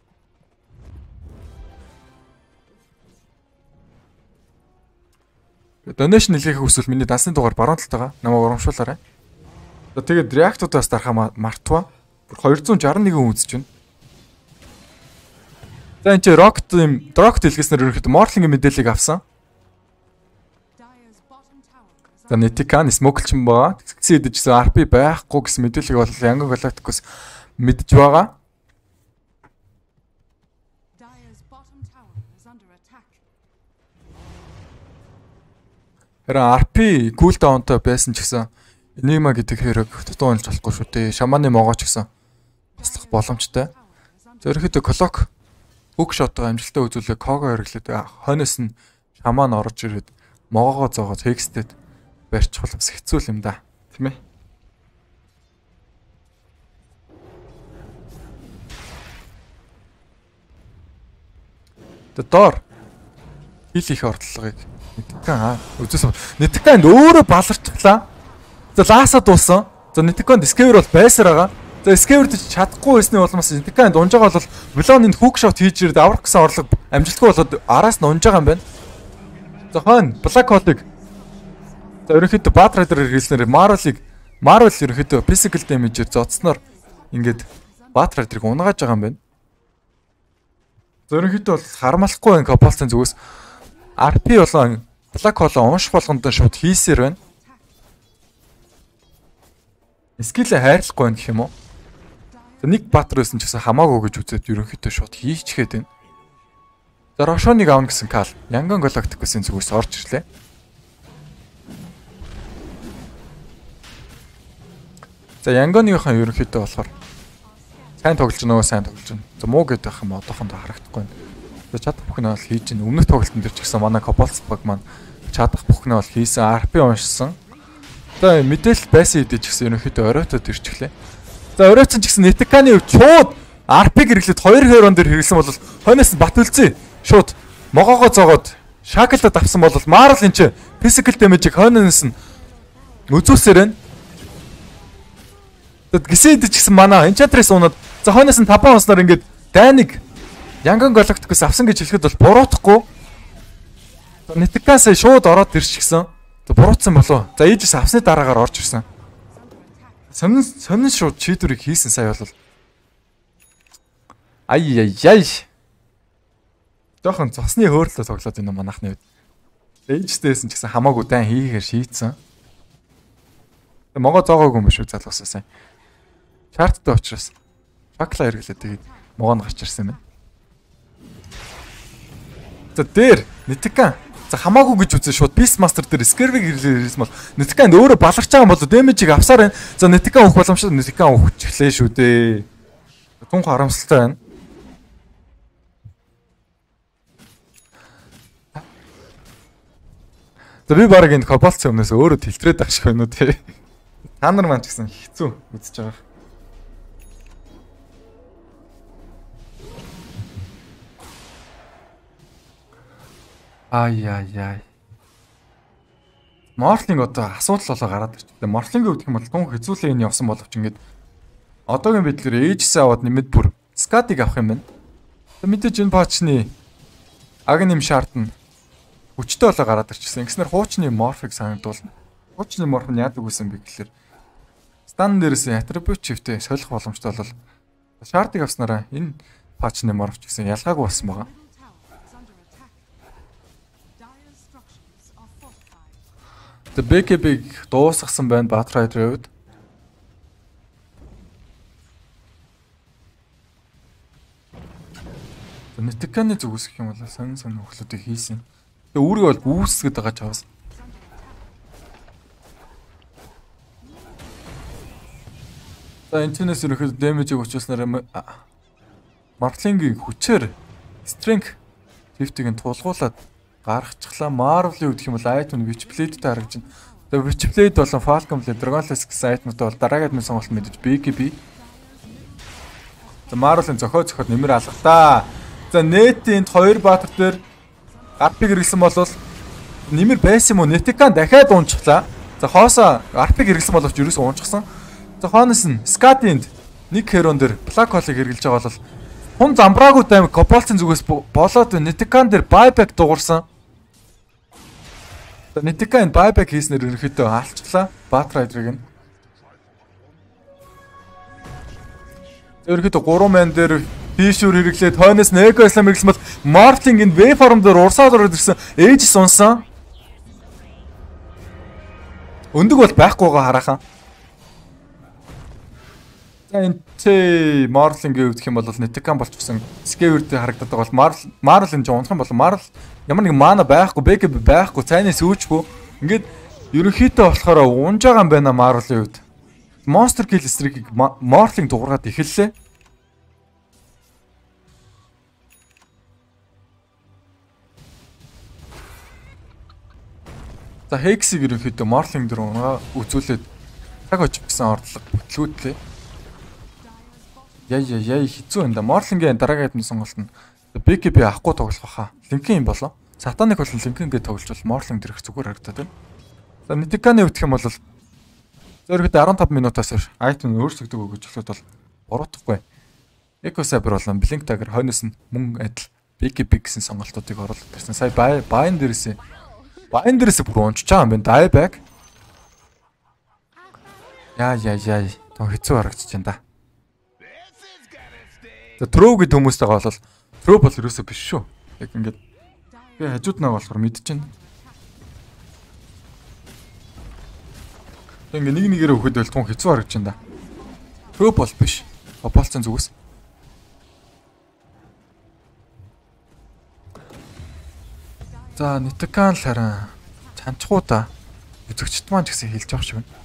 Donation хэлхийг хүсвэл миний дансны дугаар баруун талд байгаа. Намайг урамшуулаарай. За тэгээд реактуудаас дарахаа мартва. Бүр two sixty-one хүн үзэж байна. За энэ чи Rocket юм, Rocket хэлгээснээр ерөнхийдөө Mortal-ийн мэдээллийг авсан. За Nitikan Smoke-ч юм байгаа. Тэгсэн хэдэж гэсэн ар пи байхгүй гэсэн мэдээллийг бол Young Galacticus мэдж байгаа. Харин ар пи cooldown-тай байсан ч гэсэн Enigma гэдэг хэрэг дутуу унж болохгүй шүү дээ. Шаманы могоо ч гэсэн таслах боломжтой. За ерөнхийдөө Clock Hook shot-ыг амжилттай үзүүлээ Kog хэрэглээд хойноос нь Шаман орж ирээд могоогоо зоогоод Hexted барьчих боломж хэцүү юм да. Тийм ээ. Доор хил их ордлогыг Нитикан үзсэн. Нитиканд өөрөө баларчлаа. За лаасаа дуусан. За Nitikan Discover бол байсаар байгаа. За Discover чадахгүй байсны улмаас Nitikan унж байгаа бол Bloon-ын hook shot хийж ирээд аврах гэсэн орлого амжилтгүй болоод араас нь унж байгаа юм байна. За хойно Black Hole-ыг за ерөнхийдөө Batraider хэрэглэснээр Marvel-ыг Marvel ерөнхийдөө physical damage-ээр зодсноор ингээд Batraider-ыг унгааж байгаа юм байна. За ерөнхийдөө бол харамлахгүй байна Cobalt-ын зүгээс ар пи болон Black Hole унш болгонд шууд хийсээр байна. Скиллээ хайрлахгүй байх юм уу? За нэг Batraider-сэн ч гэсэн хамаагүй гэж үзээд ерөнхийдөө шууд хийчихээд байна. За Roshon-ыг авна гэсэн Kal Young Galacticus-ийн зүгээс орж ирлээ. За Young-ныхаа ерөнхийдөө болохоор сайн тоглож байгаа, сайн тоглож байна. За муу гэдэг юм одоохондоо харагдахгүй байна. За чадах бүхнээ бол хийж байна. Өмнөх тоглолтын дээр ч гэсэн манай Cobalt баг маань чадах бүхнээ бол хийсэн, ар пи уншсан. За мэдээлэл байсан хэдий ч гэсэн ерөнхийдөө оройтод ирчихлээ. За оройтсон ч гэсэн Nitikan-ы шууд ар пи хэрэглээд хоёр хойрон дээр хэрэглэсэн бол хойноос нь бат үлзээ. Шууд могоогоо зоогоод шакалд авсан бол Marvel энэ ч physical damage-ийг хойноос нь үзүүлсээр байна. Тэгэд гисэд ч гэсэн манай Enchantress унаад за хойноос нь таван унснаар ингээд дайныг Young Galacticus авсан гэж хэлэхэд бол буруутахгүй. За Nitikan сая шууд ороод ирчихсэн. За буруутсан болов. За ээжээс авсны дараагаар орж ирсэн. Сонин сонин шууд чийдвэрийг хийсэн сая бол. Ай яй яй. Жохон цосны хөөрлөө тоглоод байна манайхны үед. Ээжтэйсэн ч гэсэн хамаагүй дан хийхээр шийдсэн. Могоо зоогоогүй юм шүү залуусаа сайн. Чарттай учраас факла хэрэглээд тэгээд могоо нь гарч ирсэн байна. За дээр Nitikan За хамаагүй гэж үзэн шууд Beastmaster дээр Skirvig ирсэн бол Nitkan өөрөө баларч байгаа бол damage-ийг авсаар байна. За Nitkan өгөх боломжтой Nitkan өгч эхлэе шүү дээ. Тун харамсалтай байна. За би баг энэ Cobalt өмнөөс өөрөө тэлтрээд байх шиг байна уу те. Та нар маань ч гэсэн хэцүү үзэж байгаа. Ай яй яй. Morphling одоо асуудал болоо гараад ирчихлээ. Morphling гэдэг юм бол тун хэцүүлээ энэ явсан боловч ингээд одоогийн байдлаар Aegis аваад нэмэд бүр Skadi-г авах юм байна. Тэг мэдээж энэ патчны Aghanim Shard нь хүчтэй болоо гараад ирчихсэн. Ингэснээр хуучны Morph-ыг санагдуулна. Хуучны Morph нь яадаг үсэн бэ гэхэлэр стан дээрээс attribute shift-тэй солих боломжтой бол Shard-ыг авснараа энэ патчны Morph ч гэсэн ялгаагүй болсон байгаа. The B K B-г дуусгасан байна Batrider үед. Nitkan-ы зүгсэх юм бол сан сан хөхлөдийг хийсэн. Тэгээ үүргээ бол үүсгэд байгаа ч аваас. За энэчнээс ерөөхдөө damage-ийг өчүүлснээр Marling-ийн хүчээр strength fifty-ийг тулгуулад гаргачихлаа. Marvel-ийн үдх юм бол item Witchblade-тэй харагдаж байна. Тэгээ Witchblade болон Falcon Blade, Dragonlance гэсэн item-тай бол дараагийн админ сонголт мэдээж B K B. За Marvel-ын зохио зохиод нэмэр алгатаа. За Net-ийн хоёр баатар дээр арпиг хэрэглэсэн бол нэмэр байсан юм уу? Nitkan дахиад уунчихлаа. За хоосоо арпиг хэрэглэсэн боловч ерөөс уунчихсан. За хоноос нь Skadi-нд нэг херон дээр Black Hole-ыг хэрэглэж байгаа бол хун замбраагүй тайм Cobalt-ын зүгээс болоод Nitkan дээр buyback дуурсан. За Nitkan buyback хийснээр ерөнхийдөө алчглаа Batrider-ыг нь. Ерөнхийдөө гурван man дээр Fissure хэрэглээд хойноос Neko Islam хэрэглэсэн бол Marling энэ W form дээр урсаад ороод ирсэн. Aegis унсан. Өндөг бол байхгүйгаа хараахан. За энэ Тэ Marling-ийн өвдөх юм бол Nitkan болчихсон. Scaver-тэй харагдаад байгаа бол Marl энэ ч унах юм бол Marl ямар нэг mana байхгүй, B K B байхгүй, цайнаас үүчгүй. Ингээд ерөнхийдөө болохоор унж байгаа юм байна Marl-ийн өвд. Monster Kill streak-ийг Marling дуургаад эхэллээ. За Hex-ийг ерөнхийдөө Marling дээр үзүүлээд цаг очив гэсэн ордлого бүтлгүүтлээ. Яй яй яй хэцүү энэ да. Marling-ийн дараагийн хэдэн сонголт нь B K B авахгүй тоглох баха. Lincoln юм болоо. Satanic болон Lincoln гээд тоглож бол Marling дээр их зүгээр харагдаад байна. За Nitkan-ы өвдөх юм бол зөвхөн арван таван минутаас item өөрсөгдөг өгөж эхлэхэд бол буруутахгүй. Echo Saber болон Blink Dagger хойноос нь мөн адил B K B гэсэн сонголтуудыг оруулаад ирсэн. Сая Bind дээрээс Bind дээрээс бүр унчиж байгаа юм байна. Dieback. Яа яа яа. Тоо хэцүү харагдаж байна да. За Throw гэдэг хүмүүстэй байгаа бол Throw бол ерөөсөө биш шүү. Яг ингээд би хажууд нэг болохоор мэдчихэв. Ингээ нэг нэгээр өгөхөд бол тун хэцүү харагдаж байна да. Throw бол биш. Cobalt-ын зүгээс. За Nitkan л харин чанчгуу да. Үзэгчд маань ч гэсэн хэлж явах шиг байна.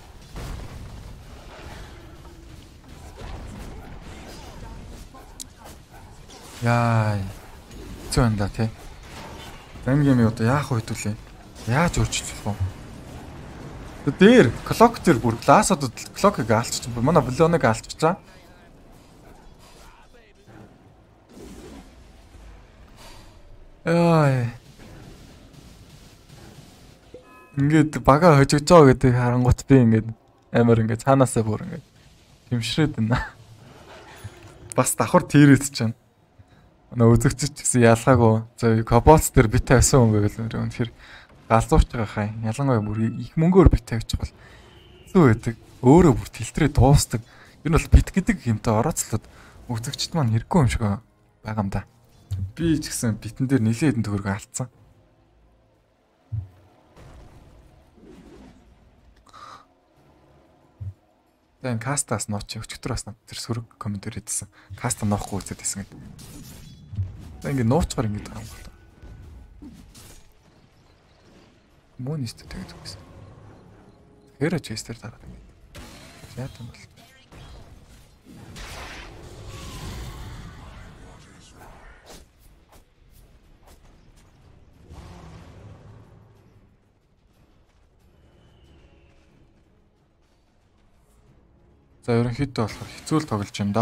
Яа. Хэцүү байна да тий. Замгийн юм одоо яах вэ хэвтүүлээ? Яаж өөрчлөх вэ? Дээр clock дээр бүр классуудад clock-ыг алччих. Манай Bloneg алччихлаа. Ай. Ингээд бага хожигдож байгаа гэдэг харангуут би ингээд амар ингээд цаанаасаа бүр ингээд хэмшрээд байна. Бас давхар тийрээд ч байна. Манай үзэгчд гэсэн ялгаагүй. За Cobalt дээр бит тавьсан юм байвал үнэхээр галзуурч байгаа хай. Ялангуяа бүр их мөнгөөр бит тавьчих бол зүү байдаг. Өөрөө бүр тэлтрээ дуустдаг. Энэ бол бит гэдэг юмтай орооцлоод үзэгчд маань хэрэггүй юм шиг байгаа юм да. Би ч гэсэн битэн дээр нэлээд хэдэн төгрөг алдсан. Тэн кастаас нооч өчтөрөөс над тэр сөрөг комментэр хийдсэн. Каста ноохгүй үзээд байсан гэдэг. За ингэ нуучгаар ингэ байгаа юм байна. За энэ гейм юу одоо яах вэ хэвтүүлээ? Яа ч өөрчлөхгүй. Тэгтээ ер нь бол Nitkan-ы өвдөх юм бол Marling дээр их зүгээр харагдаад байна. Marling дээр бол Монистэ тэгээд үгүйсэн. Хэрэг честер тараад ингэ. Яа юм бол. За ерөнхийдөө болохоор хэцүү л тоглож байна да.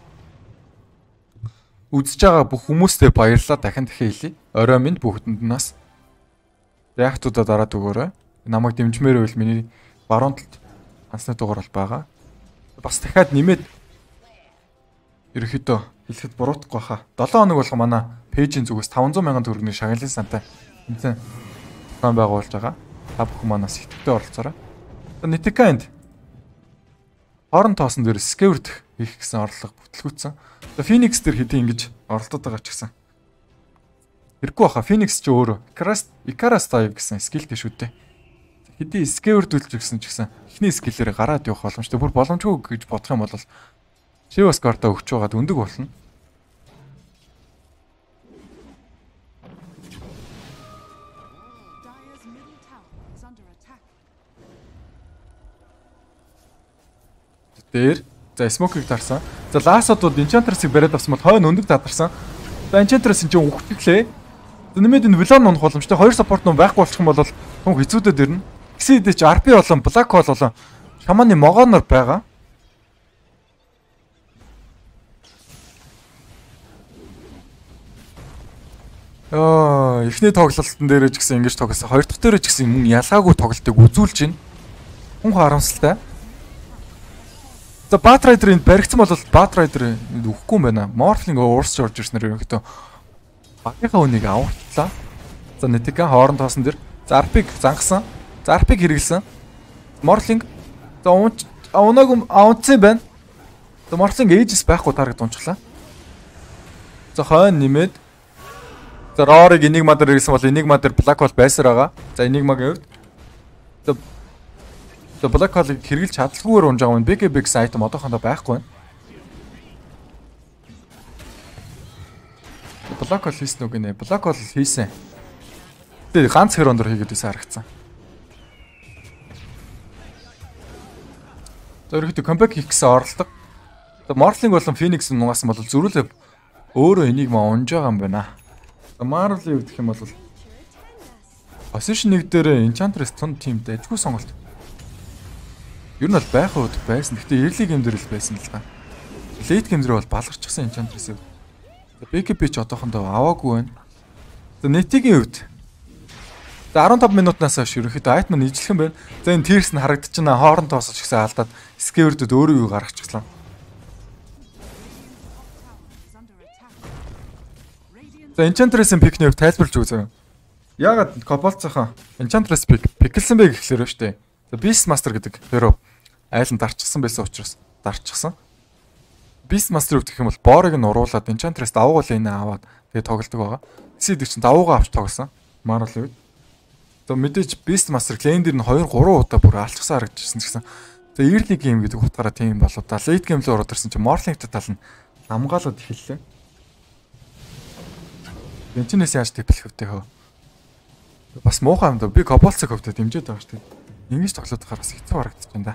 Үзэж байгаа бүх хүмүүстээ баярлалаа дахин дахин хэлье. Орой минь бүгдэнд нас реактуудаа дараад өгөөрэй. Намайг дэмжмээр байвал миний баруун талд хансны дугаар бол байгаа. Бас дахиад нэмээд ерөнхийдөө хэлэхэд буруутахгүй хаа. долоо хоног болох манай пэйжийн зүгээс таван зуун мянган төгрөгийн шагналын сантай тэмцээн зохион байгуулж байгаа. Та бүхэн манаас идэвхтэй оролцоорой. Нитиканд Хорон тоосон дээр скевэрд хийх гэсэн орлого бүтлгүүцсэн. За Phoenix дээр хэдий ингэж оролдоод байгаа ч гэсэн. Хэрэггүй баха. Phoenix ч өөрөө Icarus Icarus Dive гэсэн скиллтэй шүү дээ. Хэдий скевэрдүүлж гисэн ч гэсэн эхний скиллээр гараад явах боломжтой. Бүр боломжгүй гэж бодох юм бол Chivas Guard-а өгч байгаад өндөг болно. Дээр за смокийг тарсан. За лаасууд бол Enchantress-ыг бариад авсан бол хойно өндөг тадарсан. За Enchantress энэ чинь үхчихлээ. За нэмээд энэ Villan унах боломжтой. Хоёр support нум байхгүй болчих юм бол тун хэцүүдэд ирнэ. Гисэд ч ар пи болон Black Hole болон Шаманы могоонор байгаа. Аа, эхний тоглолтын дээр ч гэсэн ингэж тоглосон. Хоёр дахь дээр ч гэсэн мөн ялгаагүй тоглолтыг үзүүлж байна. Хүн харамсалтай. За Batrider энд баригдсан бол Batrider үхэхгүй юм байна. Morphling уурс орж ирснээр ерөнхийдөө багийнхаа үнийг авахлаа. За Nitика хооронд тоосон дэр за арпиг зангасан. За арпиг хэрэгэлсэн. Morphling за унаг аунцсан байна. За Morphling ээжс байхгүй таргад унчлаа. За хойно нэмээд за Rory-г Enigma дээр ирсэн бол Enigma дээр Black Hole байсаар байгаа. За Enigma-гийн хувьд за За Black Hole-ыг хэрэгжилж чадлагүйгээр унж байгаа юм. Big Big item одоохондоо байхгүй байна. Black Hole хийсэн үг нэ. Black Hole хийсэн. Тэгээ ганц хэр ондор хийгээд байсан харагдсан. За ерөөхдөө comeback хийх гэсэн оролдог. За Morphling болон Phoenix нугасан бол зөрүүлээ өөрөө Enigma унж байгаа юм байна. За Marvel-ийг гэх юм бол Position нэг дээр Enchantress тун тимтэй ажгүй сонголт. Ер нь бол байх үед байсан. Гэхдээ early game дээр л байсан л га. Late game дээр бол балгарчихсан Enchantress. би кей пи ч одоохондоо аваагүй байна. За Nitty-гийн хувьд за арван таван минутнаас хойш ерөнхийдөө айтман нийжлэх юм байна. За энэ Tears нь харагдчихна. Хоорон тоосож гисэн алдаад Skeward-д өөрөө юу гаргачихлаа. За Enchantress-ийн пикний хувьд тайлбарлаж өгөө. Яагаад Cobalt-цахан Enchantress пик пиклсэн бэ гэхлээр шүү дээ. За Beastmaster гэдэг hero айл нь дарчихсан байсан учраас дарчихсан. Beastmaster гэх юм бол боорыг нь уруулад Enchantress давуу лейнээ аваад тэгээ тоглодог байгаа. Seed чинь давуугаа авч тоглосон. Marvel үед. За мэдээж Beastmaster лейн дээр нь хоёр гурван удаа бүр алчсан харагдчихсан гэсэн. За early game гэдэг утгаараа тийм болоо. Да late game л ороод ирсэн чинь Morphling тал нь хамгаалаад эхэллээ. Enchantress яаж тэплэх вүтэй хөө. Бас муухай юм да. Би Cobalt-ыг хөвдө дэмжиж байгаа шүү дээ. Ингэж тоглоод байхаар бас хэцүү харагдаж байна да.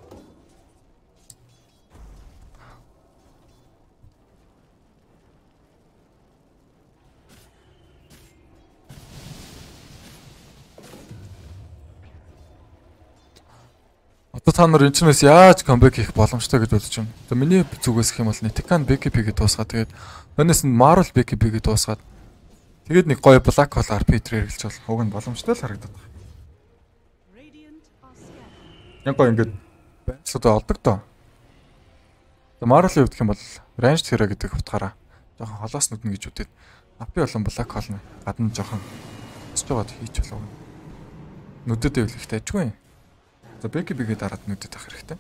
Одоо та нар Enchantress яаж comeback хийх боломжтой гэж бодож байна. За миний зүгээс гэх юм бол Nitcan би кей пи-гээ дуусгаад тэгээд өнөөс нь Marvel би кей пи-гээ дуусгаад тэгээд нэг гоё Black Hole ар пи дээр хэрэгжилж болох уг нь боломжтой л харагдаад байна. Яг гоо ингээд байцлуудаа олдог доо. Marvel-ийн хувьд гэх юм бол ranged hero гэдэг утгаараа жоохон холоос нүднэ гэж үдээд апи болон Black Hole нь гадна жоохон өсч байгаад хийч болов. Нүдэд дэвлэхтэй ажгүй. За би кей пи-гээ дараад нүдэд авах хэрэгтэй.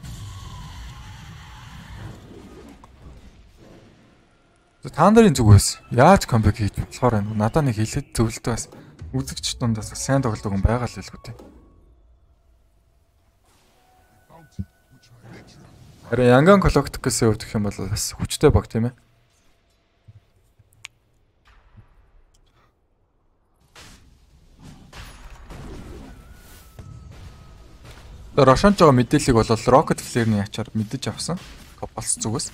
За та нарын зүгээс яаж comeback хийж болохоор байна? Надаа нэг хэлээд зөвлөлтөө бас үзэгч дундаас сайн тоглодог хүн байгаа л хэлгүй дээ. Харин Yangan Galacticus-ийн хувьд гэх юм бол бас хүчтэй баг тийм ээ. Рошонж байгаа мэдээллийг бол Rocket Flare-ний ячаар мэдэж авсан. Копалс зүгээс.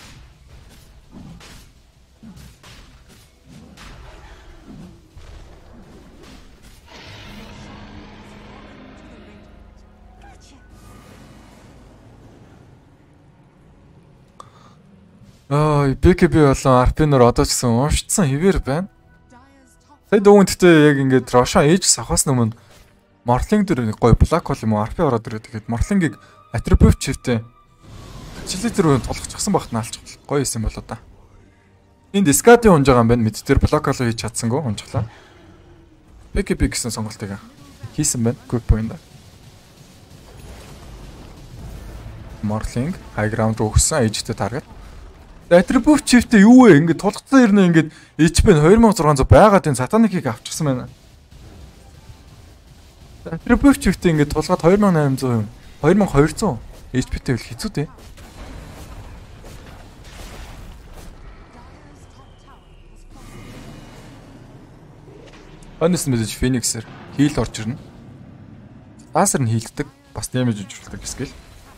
Аа, би кей би болон ар пи нөр одоо ч гэсэн уушдсан хэвээр байна. Сая дүүнттэй яг ингээд Рошон ээж сахаас өмнө Морлинг дээр нэг гоё блак хол юм уу ар пи ороод ирээд тэгээд Морлингийг атрибут чивтэй жилээ дээр тулгачсан багт наалчих гоё юм болоо да. Энд Скади унж байгаа юм байна. Мэд дээр блок хол хийж чадсангүй унжглаа. би кей би гэсэн сонголтыг хийсэн байна. Quick point да. Морлинг high ground руу өгсөн ээжтэй таргет. Атрибут чивтэй юу вэ? Ингээд тулгцсан ирнэ ингээд эйч пи нь two thousand six hundred байгаад энэ сатаникийг авчихсан байна. Атрибут чивтэй ингээд тулгаад two thousand eight hundred two thousand two hundred эйч пи-тэй бол хэцүү дээ. Honest мэдээж Phoenix-ээр heal орж ирнэ. Лазер нь хийлддэг, бас damage өгүүлдэг скил.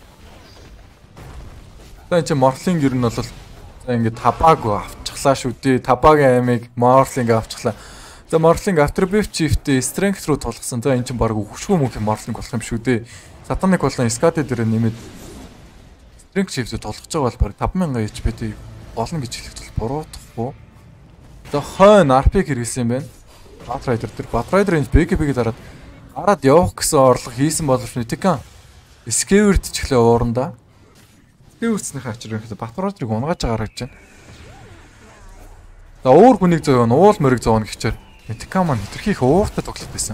За энэ Морлинг ер нь бол ингээд табаг авчихлаа шүү дээ. Табагийн аймыг Морлинг авчихлаа. За Морлинг Attribute Chief-тэй Strength руу тулгасан. За энэ чинь баг өвчгүй мөнх Морлинг болох юм шүү дээ. Satanic болон Skadi дээр нэмээд Strength Chief-тэй тулгаж байгаа бол баг five thousand эйч пи-тэй болно гэж хэлэхэд бол буруутахгүй. За хойно ар пи хэрэгсэн юм байна. Batrider дээр Batrider энэ би кей би-г дараад гараад явах гэсэн орлого хийсэн боловч Nitikan Skewered ч ихлэ уурандаа Сkewered-ийнхээ ачаар ихэд Batrider-ыг унгааж байгаа харагдаж байна. За уур хүнийг зовё, уул морийг зовно гэчээр Nitikan маань хитрхи их ууртай тоглолт байсан.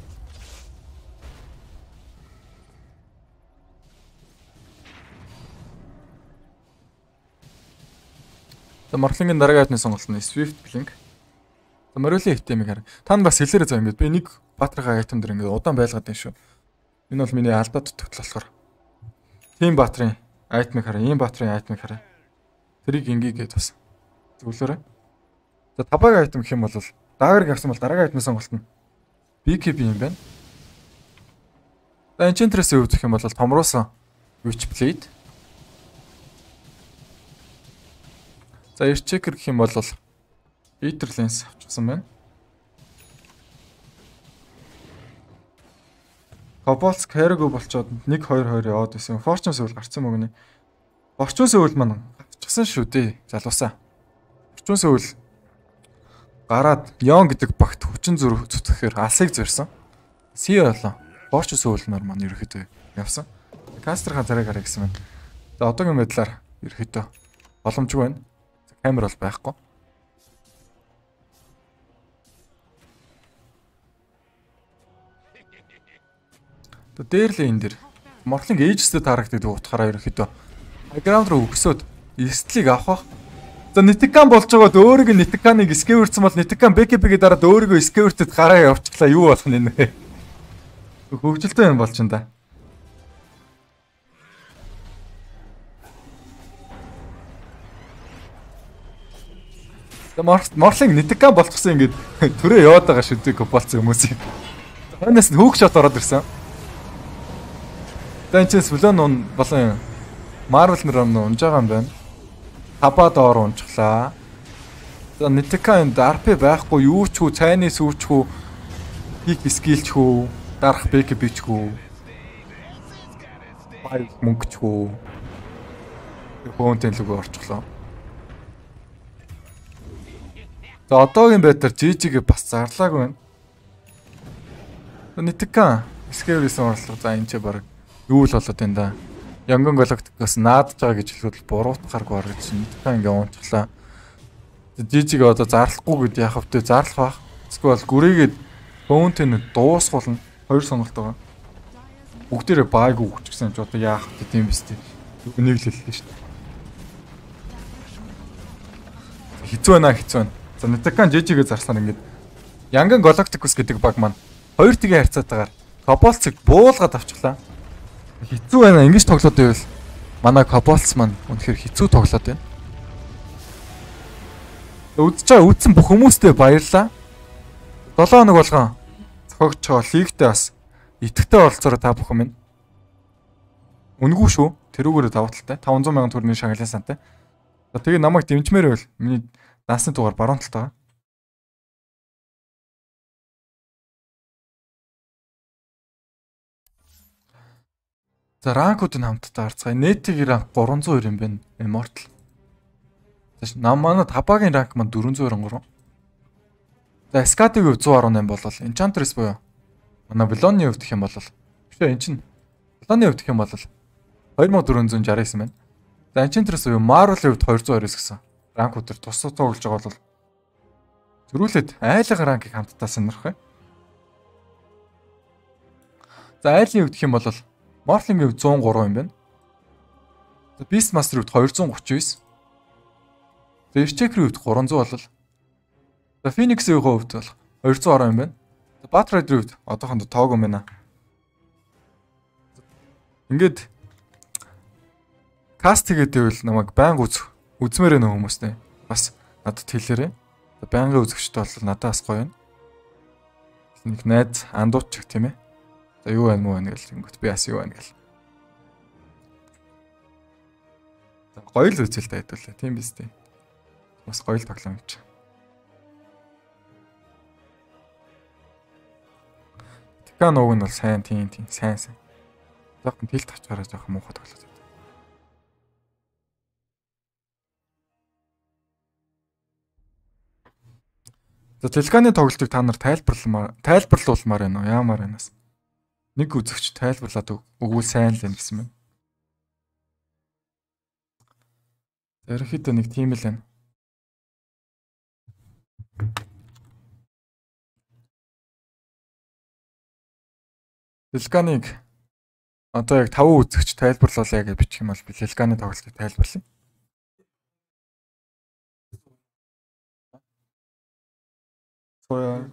За Морлингийн дараагийн айдны сонголт нь Swift Blink. За Морилийн хитэмиг хараа. Та нар бас хэлээрэй заа ингэж би нэг Баатрийн айтем дээр ингэ удаан байлгаад байна шүү. Энэ бол миний алдаа дутагт болохоор. Тим Баатрийн айтмыг хараа, ийм Баатрийн айтмыг хараа. Тэрийг ингээгээд бас зөвлөөрэй. За табаг айтем гэх юм бол даагэр авсан бол дараагийн айтмын сонголт нь би кей би юм байна. За Enchantress-ийн хувьд гэх юм бол томруулсан Witchblade. За Earthshaker гэх юм бол Ether Lens авчихсан байна. Cobalt Cargo болчоод one two two яваад байсан. Fortune Soul гарцсан мөгний. Fortune Soul маань авчихсан шүү дээ. Залуусаа. Fortune Soul гараад Yon гэдэг багт хүчин зүрх зүтгэхээр алсыг зорьсон. Си болоо. Fortune Soul нар маань ерөөхдөө явсан. Caster-ха зарыг хараа гэсэн байна. За одоогийн байдлаар ерөөхдөө боломжгүй байна. Камер бол байхгүй. То дээр л энэ дэр Морлинг ээжстэй тарагддаг утгаараа ерөөхдөө граунд руу өгсөд эстлийг авах. За Nitikan болж байгаад өөрийгөө Nitikan-ыг скеверцсэн бол Nitikan би кей би-гээ дараад өөрийгөө скевертэд гараа явуулчихлаа. Юу болох нь энэ вэ? Хөвгөлтэй юм болчихно да. За Морлинг Nitikan болчихсон ингээд төрөө яваад байгаа шүү дээ болцсон хүмүүсийг. Хойноос нь хүүг шот ороод ирсэн. Тэнцэс бүлэн он болон Marvel нэр өмнө унж байгаа юм байна. Таба доор унжглаа. За Nitikan ар пи байхгүй юу ч хүү цайны сүүч хүү хик скилч хүү дарах би кей би ч хүү бай мөнгөч хүү фонтен луг орчлоо. За одоогийн байдлаар жи жигээ бас зарлаагүй байна. Nitikan скеверсэн орлого за энэ ч баг юу л болоод энэ да. Янгон Galactic-аас наадж байгаа гэж хэлэхэд буруутахааргүй орж Nitikan ингээ унцглаа. Жижиг одоо зарлахгүй гэд яхав тэ зарлах бах. Эсвэл гүрээгээд фонтен дуусгуулна. Хоёр сонголт байгаа. Бүгдээрээ байг өгч гэсэн ч одоо яах вэ тийм биз дээ. Үнийг л хэллээ шүү дээ. Хэцүү байна хэцүү байна. За Nitikan жижигээ зарснаар ингээд Янгон Galacticus гэдэг баг маань хоёр тгийн харьцаатаагаар Cobalt-ыг буулгаад авчихлаа. Хэцүү байна. Ингэж тоглоод байвал манай Cobalt маань үнэхээр хэцүү тоглоод байна. Үдж байгаа үдсэн бүх хүмүүстээ баярлалаа. seven хоног болгон зохиогч байгаа лигтээ бас идэвхтэй оролцоороо та бүхэн минь. Үнгүй шүү. Тэрүүгээрээ даваа талтай. таван зуун мянган төгрөгийн шагналын сантай. За тэгээ намайг дэмжмээр байвал миний дансны дугаар баруун талтайгаа. За ранкуудын хамтдаа харцгаая. Нэтийн ранк гурван зуун хоёр юм байна. Immortal. За нам манай табагийн ранк маань дөрвөн зуун хоёр. За Escada-гийн хувьд зуун арван восемь болол. Enchantress буюу манай Valon-ийн хувьд гэх юм бол биш ээ эн чинь Valon-ийн хувьд гэх юм бол two thousand four hundred sixty-nine байна. За Enchantress буюу Marvel-ийн хувьд two hundred twenty-nine гэсэн ранкуудаар тус тус тоглож байгаа бол зөрүүлээд айлга ранкийг хамтдаа сонирхох бай. За айлын хувьд гэх юм бол Morphling-ийн хувьд one oh three юм байна. За Beastmaster-ийн хувьд two thirty-nine. За Earthshaker-ийн хувьд three hundred болол. За Phoenix-ийн хувьд бол two hundred ten юм байна. За Batrider-ийн хувьд одоохондоо тоогүй юм байна. Ингээд каст хийгээд байвал намайг байнга үзэх үзмээр нөө хүмүүстэй. Бас надад хэлээрэй. За байнга үзэгчтэй бол надаас гоё юм. Нэг найз андууч тийм ээ. За юу байна муу байна гэл тэнгүүт би бас юу байна гэл. За гоё л үзэл та хэдүүлээ. Тийм биз дээ. Бас гоё л тоглоом юм чи. Тикан уг нь бол сайн тийм тийм сайн сайн. Жоохон тэл тавчаараа жоохон муухай тоглоод байна. За Телканы тоглолтыг та нар тайлбарламаар тайлбарлуулмаар байна уу? Яамаар байнаас. Нэг үзэгч тайлбарлаад өгвөл сайн л байна гэсэн байна. Ерөнхийдөө нэг тийм л байна. Телканыг одоо яг five үзэгч тайлбарлуулъя гэж бичих юм бол би Телканы тоглолтыг тайлбарлая. Соё.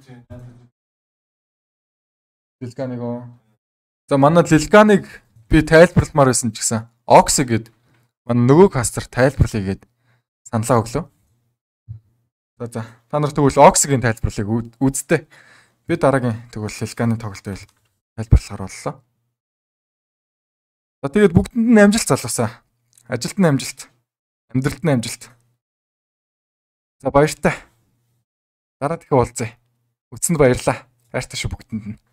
Телканыг оо. За манай Телканыг би тайлбарламаар байсан ч гэсэн Ox гээд манай нөгөө кастер тайлбарлая гээд саналаа өглөө. За за та нар тэгвэл Ox-гийн тайлбарлыг үзтээ. Би дараагийн тэгвэл Телканы тоглолтыг тайлбарлахаар боллоо. За тэгээд бүгдэнд нь амжилт залуусаа. Ажилд нь амжилт, амьдралд нь амжилт. За баяртай. Дараа дахин уулзъя. Үтсэнд баярлаа. Хайртай шүү бүгдэнд нь.